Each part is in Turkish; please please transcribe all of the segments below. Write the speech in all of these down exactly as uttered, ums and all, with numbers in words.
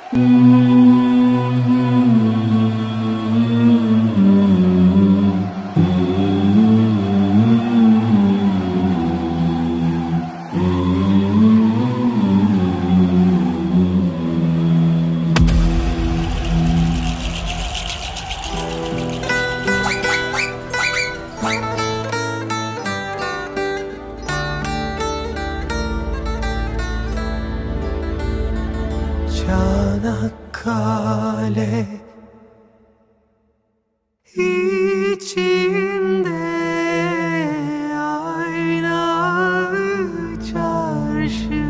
Çanakkale içinde aynalı çarşı,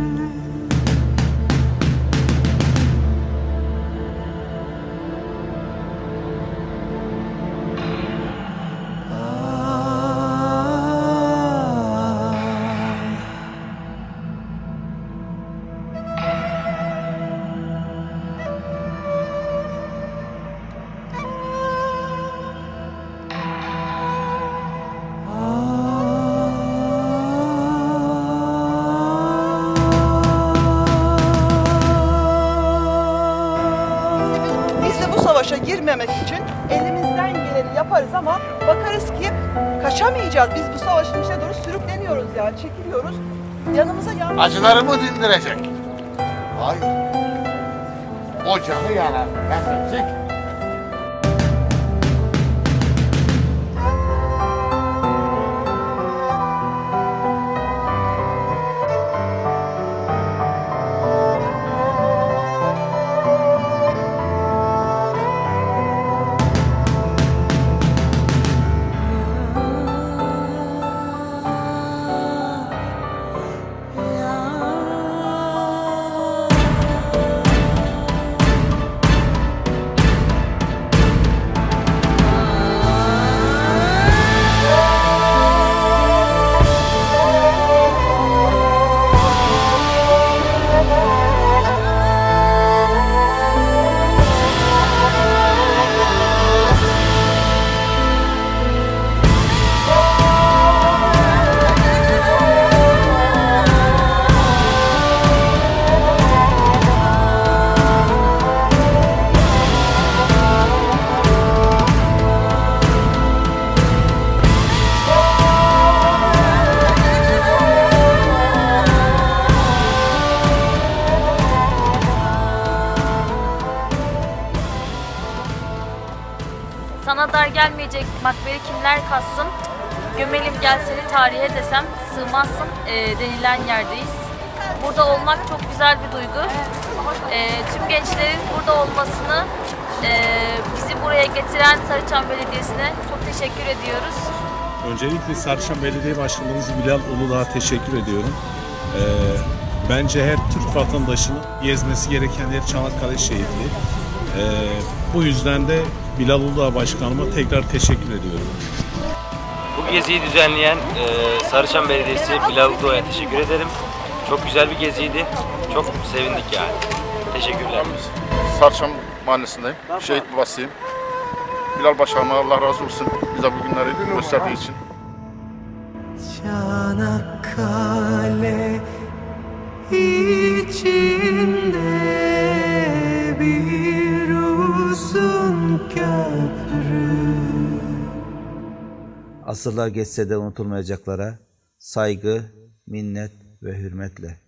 savaşa girmemek için elimizden geleni yaparız ama bakarız ki kaçamayacağız. Biz bu savaşın içine doğru sürükleniyoruz yani, çekiliyoruz. Yanımıza yan... Acıları mı dindirecek? Hayır. Ocağı yanar, kesecek. Sana dar gelmeyecek makberi kimler kassın, gömelim gel seni tarihe desem sığmazsın e, denilen yerdeyiz. Burada olmak çok güzel bir duygu. E, tüm gençlerin burada olmasını, e, bizi buraya getiren Sarıçam Belediyesi'ne çok teşekkür ediyoruz. Öncelikle Sarıçam Belediye Başkanımız Bilal Uludağ'a teşekkür ediyorum. E, bence her Türk vatandaşının gezmesi gereken yer Çanakkale şehitliği. E, bu yüzden de Bilal Uludağ Başkanıma tekrar teşekkür ediyorum. Bu geziyi düzenleyen e, Sarıçam Belediyesi Bilal Uludağ'a teşekkür ederim. Çok güzel bir geziydi. Çok sevindik yani. Teşekkürler. Sarıçam Mahallesi'ndeyim. Şehit babasıyım. Bilal Başkanıma Allah razı olsun bize bu günleri gösterdiği için. Çanakkale içinde bir uzun köprü. Asırlar geçse de unutulmayacaklara saygı, minnet ve hürmetle.